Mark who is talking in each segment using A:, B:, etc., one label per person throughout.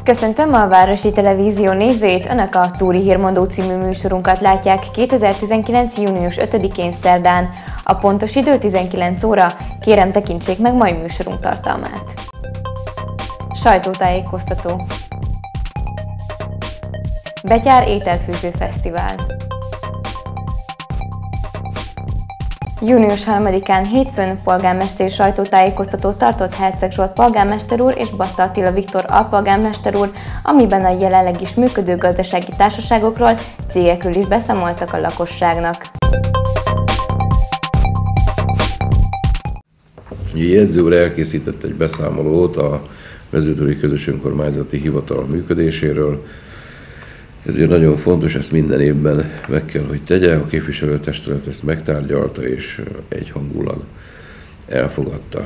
A: Köszöntöm a Városi Televízió nézőit! Önök a Túri Hírmondó című műsorunkat látják 2019. június 5-én szerdán. A pontos idő 19 óra, kérem tekintsék meg mai műsorunk tartalmát. Sajtótájékoztató. Betyár ételfőző fesztivál. Június 3-án hétfőn polgármesteri sajtótájékoztatót tartott Herceg Zsolt polgármester úr és Batta Attila Viktor alpolgármester úr, amiben a jelenleg is működő gazdasági társaságokról, cégekről is beszámoltak a lakosságnak.
B: A jegyző úr elkészített egy beszámolót a Mezőtúri Közös Önkormányzati Hivatal működéséről. Ez ugye nagyon fontos, ezt minden évben meg kell, hogy tegye. A képviselőtestület ezt megtárgyalta és egyhangulag elfogadta.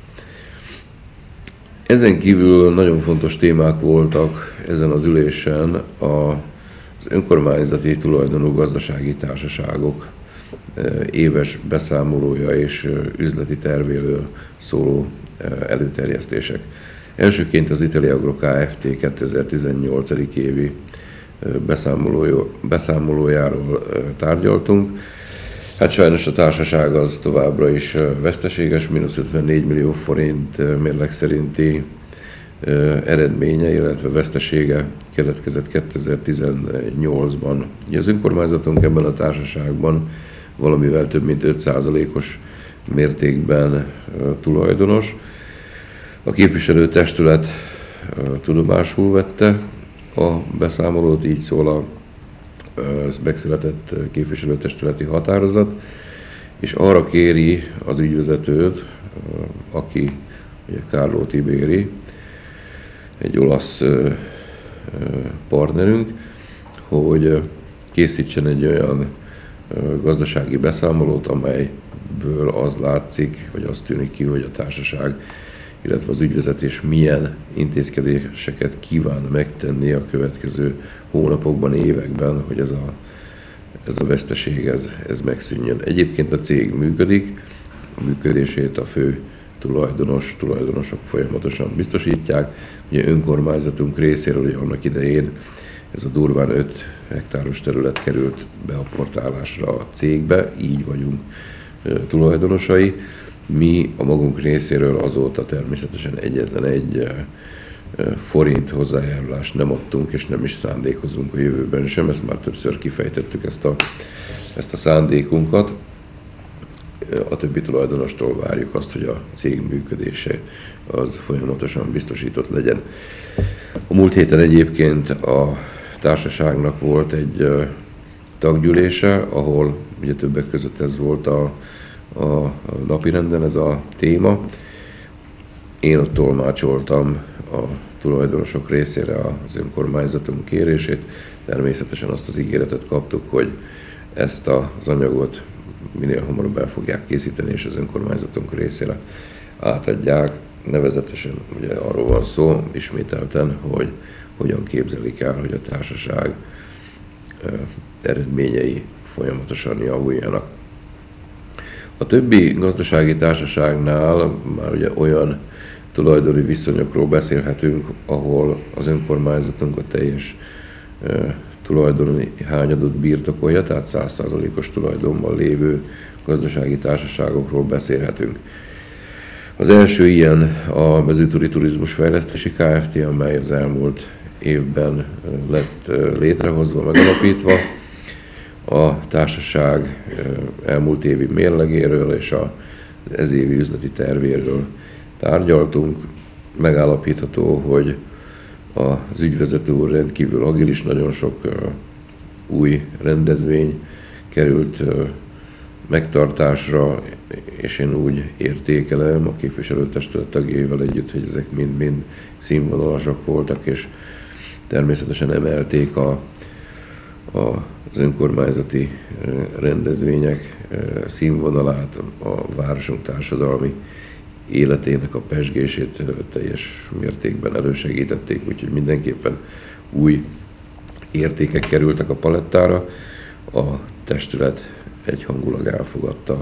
B: Ezen kívül nagyon fontos témák voltak ezen az ülésen az önkormányzati tulajdonú gazdasági társaságok éves beszámolója és üzleti tervéről szóló előterjesztések. Elsőként az Italiagro Kft. 2018. évi beszámolójáról tárgyaltunk. Hát sajnos a társaság az továbbra is veszteséges, mínusz 54 millió forint mérleg szerinti eredménye, illetve vesztesége keletkezett 2018-ban. Az önkormányzatunk ebben a társaságban valamivel több mint 5%-os mértékben tulajdonos. A képviselőtestület tudomásul vette a beszámolót, így szól a megszületett képviselőtestületi határozat, és arra kéri az ügyvezetőt, aki ugye Carlo Tiberi, egy olasz partnerünk, hogy készítsen egy olyan gazdasági beszámolót, amelyből az látszik, vagy az tűnik ki, hogy a társaság, illetve az ügyvezetés milyen intézkedéseket kíván megtenni a következő hónapokban, években, hogy ez a veszteség ez megszűnjön. Egyébként a cég működik, a működését a fő tulajdonosok folyamatosan biztosítják. Ugye önkormányzatunk részéről, ugye annak idején ez a durván 5 hektáros terület került beapportálásra a cégbe, így vagyunk tulajdonosai. Mi a magunk részéről azóta természetesen egyetlen egy forint hozzájárulást nem adtunk, és nem is szándékozunk a jövőben sem, ezt már többször kifejtettük ezt a szándékunkat. A többi tulajdonostól várjuk azt, hogy a cég működése az folyamatosan biztosított legyen. A múlt héten egyébként a társaságnak volt egy taggyűlése, ahol ugye többek között ez volt a napirenden, ez a téma. Én ott tolmácsoltam a tulajdonosok részére az önkormányzatunk kérését. Természetesen azt az ígéretet kaptuk, hogy ezt az anyagot minél hamarabb el fogják készíteni, és az önkormányzatunk részére átadják. Nevezetesen ugye arról van szó ismételten, hogy hogyan képzelik el, hogy a társaság eredményei folyamatosan javuljanak. A többi gazdasági társaságnál már ugye olyan tulajdoni viszonyokról beszélhetünk, ahol az önkormányzatunk a teljes tulajdoni hányadot birtokolja, tehát 100%-os tulajdonban lévő gazdasági társaságokról beszélhetünk. Az első ilyen a Mezőtúri Turizmus Fejlesztési Kft., amely az elmúlt évben lett létrehozva, megalapítva. A társaság elmúlt évi mérlegéről és az ezévi üzleti tervéről tárgyaltunk. Megállapítható, hogy az ügyvezető úr rendkívül agilis, nagyon sok új rendezvény került megtartásra, és én úgy értékelem a képviselőtestület tagjaival együtt, hogy ezek mind-mind színvonalasak voltak, és természetesen emelték az önkormányzati rendezvények színvonalát, a városunk társadalmi életének a pezsgését teljes mértékben elősegítették, úgyhogy mindenképpen új értékek kerültek a palettára. A testület egyhangulag elfogadta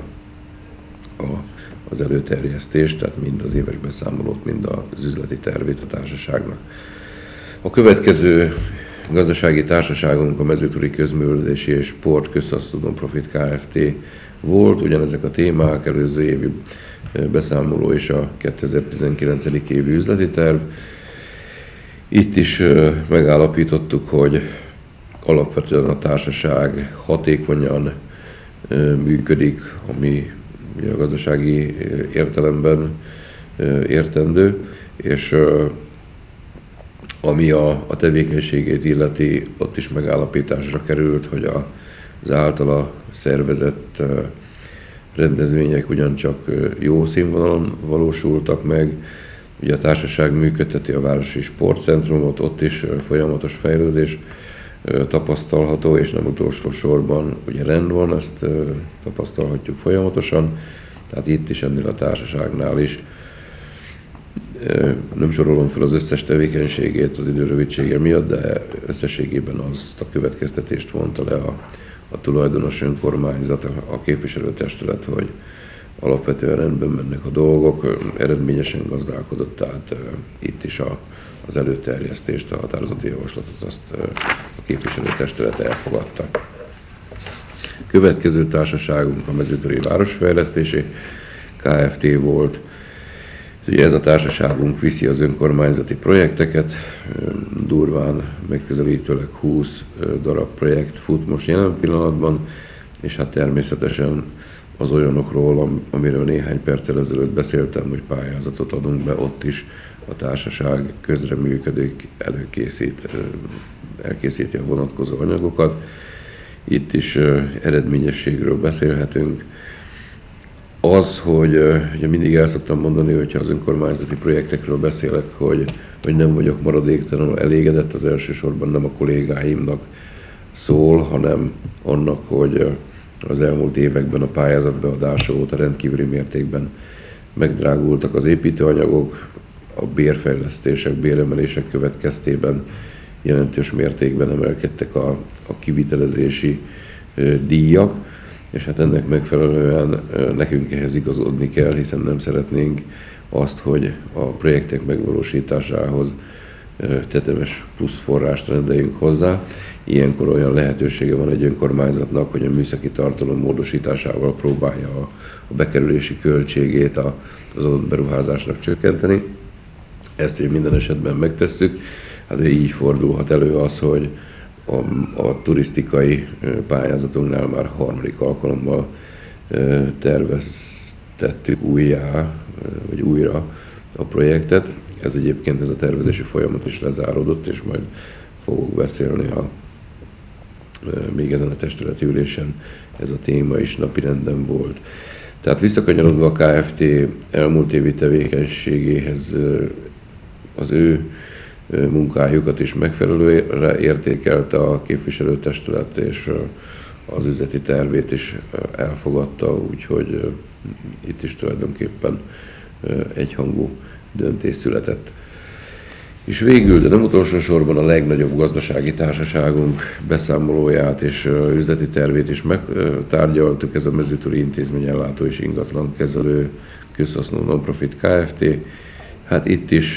B: az előterjesztést, tehát mind az éves beszámolót, mind az üzleti tervét a társaságnak. A következő gazdasági társaságunk a Mezőtúri Közművelődési és Sport Közhasznú Non-Profit Kft. Volt, ugyanezek a témák, előző évi beszámoló és a 2019. évi üzleti terv. Itt is megállapítottuk, hogy alapvetően a társaság hatékonyan működik, ami a gazdasági értelemben értendő, és ami a tevékenységét illeti, ott is megállapításra került, hogy az általa szervezett rendezvények ugyancsak jó színvonalon valósultak meg. Ugye a társaság működteti a Városi Sportcentrumot, ott is folyamatos fejlődés tapasztalható, és nem utolsó sorban ugye rend van, ezt tapasztalhatjuk folyamatosan. Tehát itt is, ennél a társaságnál is. Nem sorolom fel az összes tevékenységét az idő rövidsége miatt, de összességében azt a következtetést vonta le a tulajdonos önkormányzat, a képviselőtestület, hogy alapvetően rendben mennek a dolgok, eredményesen gazdálkodott, tehát itt is az előterjesztést, a határozati javaslatot azt a képviselőtestület elfogadta. Következő társaságunk a Mezőtúri Városfejlesztési Kft. Volt. Ugye ez a társaságunk viszi az önkormányzati projekteket, durván megközelítőleg 20 darab projekt fut most jelen pillanatban, és hát természetesen az olyanokról, amiről néhány perccel ezelőtt beszéltem, hogy pályázatot adunk be, ott is a társaság közreműködik, elkészíti a vonatkozó anyagokat. Itt is eredményességről beszélhetünk. Az, hogy ugye mindig el szoktam mondani, hogyha az önkormányzati projektekről beszélek, hogy nem vagyok maradéktalanul elégedett, az elsősorban nem a kollégáimnak szól, hanem annak, hogy az elmúlt években a pályázatbeadása óta rendkívüli mértékben megdrágultak az építőanyagok, a bérfejlesztések, béremelések következtében jelentős mértékben emelkedtek a kivitelezési díjak, és hát ennek megfelelően nekünk ehhez igazodni kell, hiszen nem szeretnénk azt, hogy a projektek megvalósításához tetemes plusz forrást rendeljünk hozzá. Ilyenkor olyan lehetősége van egy önkormányzatnak, hogy a műszaki tartalom módosításával próbálja a bekerülési költségét az adott beruházásnak csökkenteni. Ezt ugye minden esetben megtesszük. Hát így fordulhat elő az, hogy a turisztikai pályázatunknál már harmadik alkalommal terveztettük újra a projektet. Ez egyébként ez a tervezési folyamat is lezáródott, és majd fogok beszélni még ezen a testületi ülésen, ez a téma is napirenden volt. Tehát visszakanyarodva a Kft. Elmúlt évi tevékenységéhez az ő munkájukat is megfelelőre értékelte a képviselőtestület, és az üzleti tervét is elfogadta, úgyhogy itt is tulajdonképpen egyhangú döntés született. És végül, de nem utolsó sorban a legnagyobb gazdasági társaságunk beszámolóját és üzleti tervét is megtárgyaltuk, ez a Mezőtúri Intézményellátó és Ingatlankezelő Közhasznú Non-Profit Kft. Hát itt is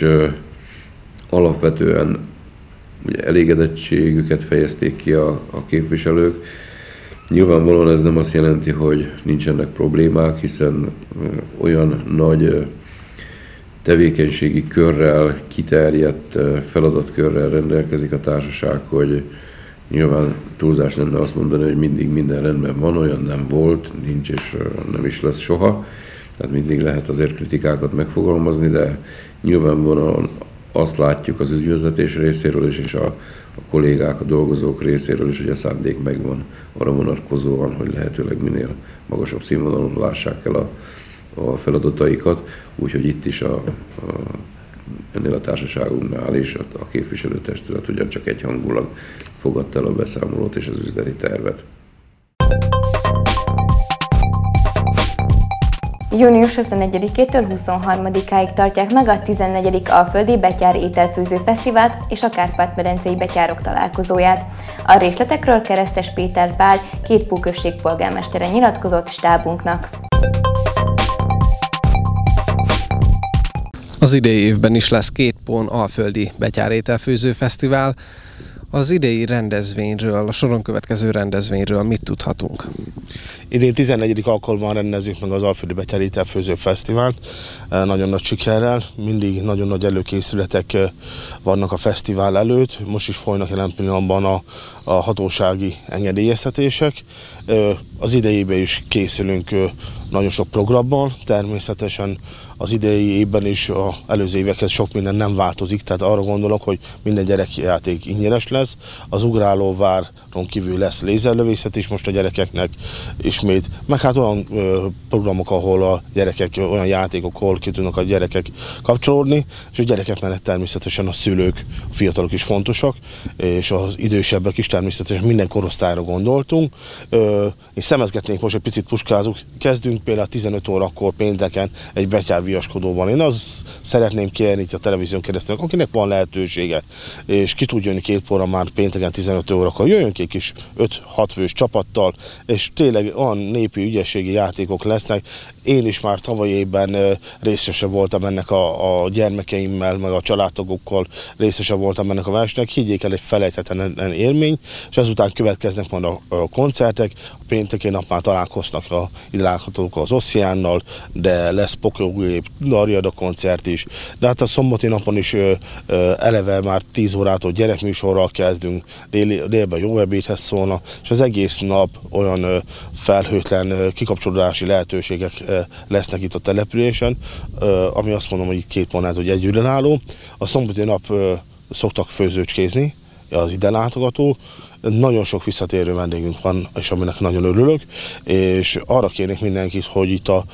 B: alapvetően ugye elégedettségüket fejezték ki a képviselők. Nyilvánvalóan ez nem azt jelenti, hogy nincsenek problémák, hiszen olyan nagy tevékenységi körrel, kiterjedt feladatkörrel rendelkezik a társaság, hogy nyilván túlzás lenne azt mondani, hogy mindig minden rendben van, olyan nem volt, nincs és nem is lesz soha. Tehát mindig lehet azért kritikákat megfogalmazni, de nyilvánvalóan azt látjuk az ügyvezetés részéről is, és a kollégák, a dolgozók részéről is, hogy a szándék megvan arra vonatkozóan, hogy lehetőleg minél magasabb színvonalon lássák el a feladataikat, úgyhogy itt is ennél a társaságunknál is a képviselőtestület ugyancsak egyhangulag fogadta el a beszámolót és az üzleti tervet.
A: Június 21-től 23-áig tartják meg a 14. Alföldi Betyár Ételfőző Fesztivált és a Kárpát-medencei betyárok találkozóját. A részletekről Keresztes Péter Pál, Kétpó község polgármestere nyilatkozott stábunknak.
C: Az idei évben is lesz 2 pón alföldi betyárételfőző fesztivál. Az idei rendezvényről, a soron következő rendezvényről mit tudhatunk?
D: Idén 14. alkalommal rendezzük meg az Alföldi Betyárételfőző Fesztivált, nagyon nagy sikerrel, mindig nagyon nagy előkészületek vannak a fesztivál előtt, most is folynak jelen pillanatban a hatósági engedélyeztetések. Az idejében is készülünk nagyon sok programmal, természetesen az idei évben is az előző évekhez sok minden nem változik, tehát arra gondolok, hogy minden gyerekjáték ingyenes lesz. Az ugrálóváron kívül lesz lézerlövészet is most a gyerekeknek ismét, meg hát olyan programok, ahol a gyerekek, olyan játékok, ahol ki tudnak a gyerekek kapcsolódni, és a gyerekek mellett természetesen a szülők, a fiatalok is fontosak, és az idősebbek is természetesen minden korosztályra gondoltunk. És szemezgetnénk most egy picit puskázunk, kezdünk például 15 órakor pénteken egy betyárviaskodóval. Én azt szeretném kérni itt a televízión keresztül, akinek van lehetősége, és ki tud jönni 2 póra már pénteken 15 órakor, jöjjön ki egy kis 5-6 fős csapattal, és tényleg olyan népi ügyességi játékok lesznek. Én is már tavaly évben részese voltam ennek a gyermekeimmel, meg a családtagokkal részese voltam ennek a versenynek. Higgyék el, egy felejthetetlen élmény, és ezután következnek majd a koncertek. A pénteki nap már találkoznak ide láthatók az Ossziánnal, de lesz Pokolgép, Darjada koncert is. De hát a szombati napon is eleve már 10 órától gyerekműsorral kezdünk, délben jó ebédhez szólna, és az egész nap olyan felhőtlen kikapcsolódási lehetőségek lesznek itt a településen, ami azt mondom, hogy itt 2 pont hogy együttenálló. A szombati nap szoktak főzőcskézni az ide látogató. Nagyon sok visszatérő vendégünk van, és aminek nagyon örülök, és arra kérnék mindenkit, hogy itt a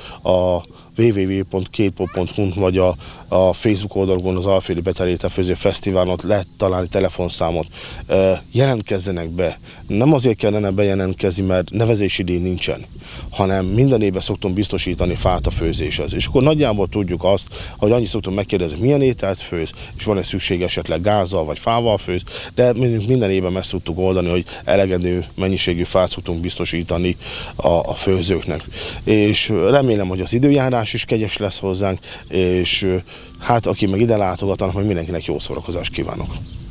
D: www.kétpó.hu vagy a Facebook oldalon az Alföldi Betyárételfőző Fesztiválon lehet találni telefonszámot. Jelentkezzenek be. Nem azért kellene bejelentkezni, mert nevezési díj nincsen, hanem minden évben szoktunk biztosítani fát a főzéshez. És akkor nagyjából tudjuk azt, hogy annyit szoktunk megkérdezni, milyen ételt főz, és van-e szükség esetleg gázzal vagy fával főz, de minden évben meg szoktuk oldani, hogy elegendő mennyiségű fát szoktunk biztosítani a főzőknek. És remélem, hogy az időjárás is kegyes lesz hozzánk, és hát aki meg ide látogatnak, meg mindenkinek jó szórakozást kívánok.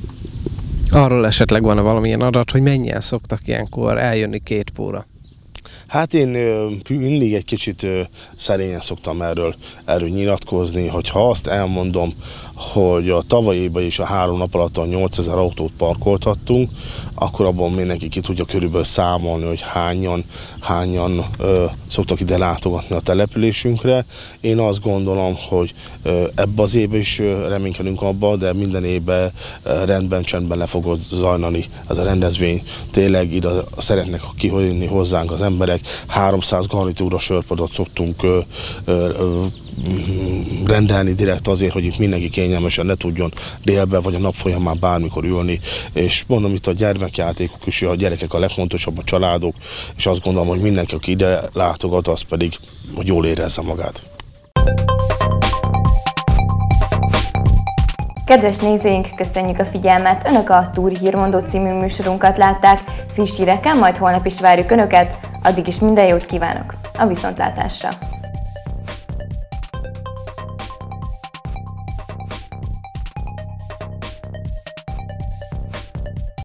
C: Arról esetleg van-e valamilyen adat, hogy mennyien szoktak ilyenkor eljönni 2 póra?
D: Hát én mindig egy kicsit szerényen szoktam erről nyilatkozni, hogyha azt elmondom, hogy a tavalyi évben is a 3 nap alatt 8000 autót parkoltattunk, akkor abban mindenki ki tudja körülbelül számolni, hogy hányan szoktak ide látogatni a településünkre. Én azt gondolom, hogy ebbe az évben is reménykedünk abba, de minden évben rendben, csendben le fog zajlani ez a rendezvény. Tényleg ide szeretnek kijönni hozzánk az emberek. 300 garnitúra sörpadot szoktunk rendelni direkt azért, hogy itt mindenki kényelmesen le tudjon délben vagy a nap folyamán bármikor ülni, és mondom, itt a gyermekjátékok is, a gyerekek a legfontosabb, a családok, és azt gondolom, hogy mindenki, aki ide látogat, az pedig, hogy jól érezze magát.
A: Kedves nézőink, köszönjük a figyelmet! Önök a Túri Hírmondó című műsorunkat látták, friss hírekkel majd holnap is várjuk Önöket, addig is minden jót kívánok! A viszontlátásra!